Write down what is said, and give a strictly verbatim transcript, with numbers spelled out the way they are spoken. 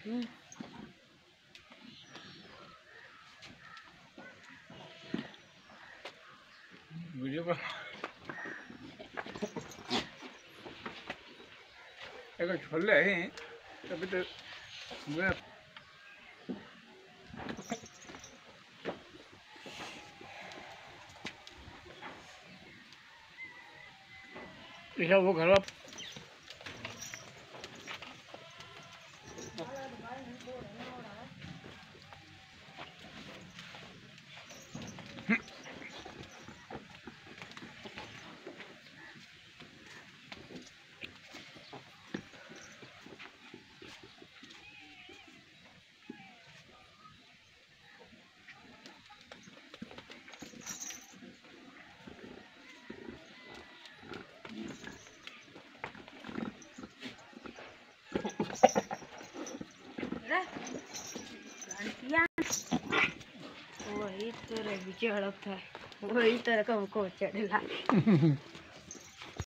Video पर अगर छोले हैं तभी तो मैं ऐसा वो घर वही तो रे बीचे हड़प था वही तरह का हमको चढ़ेला।